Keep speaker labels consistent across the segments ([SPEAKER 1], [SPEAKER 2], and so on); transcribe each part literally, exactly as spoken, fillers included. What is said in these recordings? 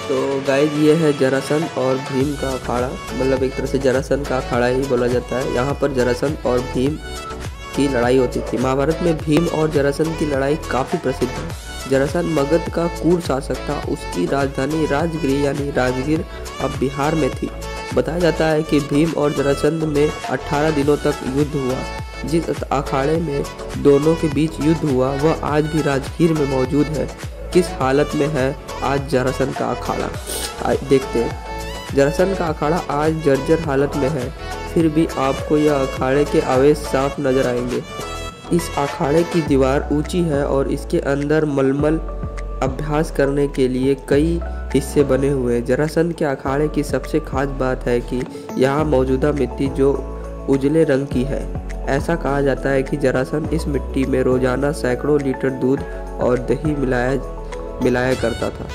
[SPEAKER 1] तो गाइज ये है जरासंध और भीम का अखाड़ा, मतलब एक तरह से जरासंध का अखाड़ा ही बोला जाता है। यहाँ पर जरासंध और भीम की लड़ाई होती थी। महाभारत में भीम और जरासंध की लड़ाई काफ़ी प्रसिद्ध है। जरासंध मगध का क्रूर शासक था। उसकी राजधानी राजगिर यानी राजगीर अब बिहार में थी। बताया जाता है कि भीम और जरासंध में अठारह दिनों तक युद्ध हुआ। जिस अखाड़े में दोनों के बीच युद्ध हुआ वह आज भी राजगीर में मौजूद है। किस हालत में है आज जरासंध का अखाड़ा, देखते हैं। जरासंध का अखाड़ा आज जर्जर हालत में है, फिर भी आपको यह अखाड़े के अवशेष साफ नजर आएंगे। इस अखाड़े की दीवार ऊंची है और इसके अंदर मलमल अभ्यास करने के लिए कई हिस्से बने हुए हैं। जरासंध के अखाड़े की सबसे खास बात है कि यहाँ मौजूदा मिट्टी जो उजले रंग की है। ऐसा कहा जाता है कि जरासंध इस मिट्टी में रोजाना सैकड़ों लीटर दूध और दही मिलाया मिलाया करता था।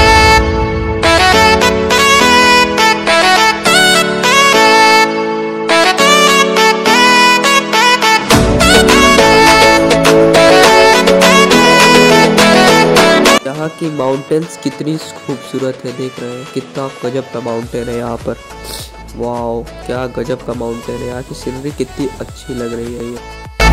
[SPEAKER 1] यहाँ की माउंटेन्स कितनी खूबसूरत है, देख रहे हैं कितना गजब का माउंटेन है यहाँ पर। वाओ, क्या गजब का माउंटेन है। यहाँ की सीनरी कितनी अच्छी लग रही है ये।